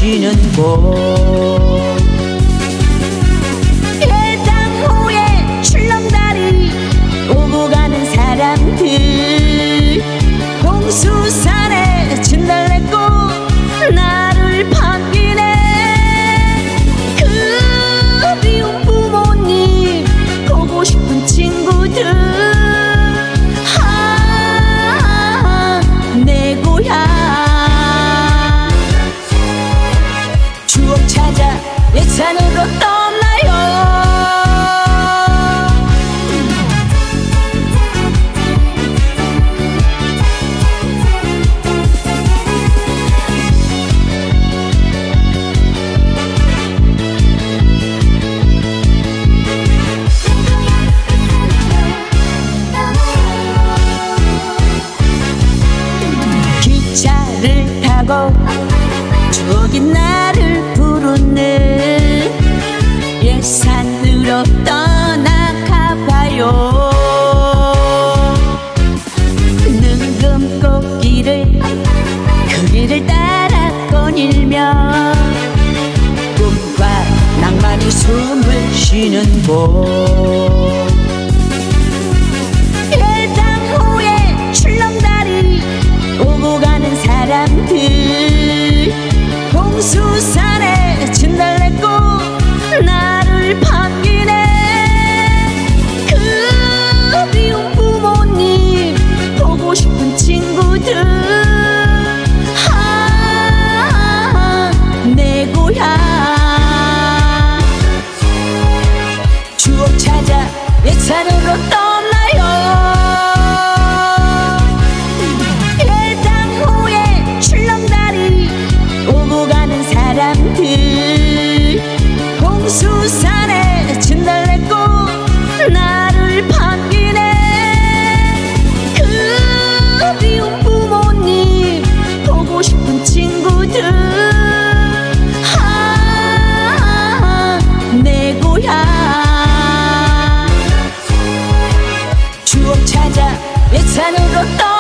쉬는 곳. 예당 후에 출렁다리 오고 가는 사람들, 봉수산에 진달래꽃 나를 반기네. 그리운 부모님 보고 싶은 친구들, 내 고향 추억 찾아 예산으로 떠나요. 기차를 타고 추억이 나를 부르네. 예산으로 떠나가봐요. 능금꽃길을 그 길을 따라 거닐며 꿈과 낭만이 숨을 쉬는 곳. 예당 후에 출렁다리 오고 가는 사람들, 봉수산에 진달래꽃 나를 반기네. 그리운 부모님 보고 싶은 친구들, 내 고향 추억 찾아 예산으로 떠나요. 사람들, 봉수산에 진달래꽃 나를 반기네. 그리운 부모님 보고 싶은 친구들, 내 고향 추억 찾아 예산으로 떠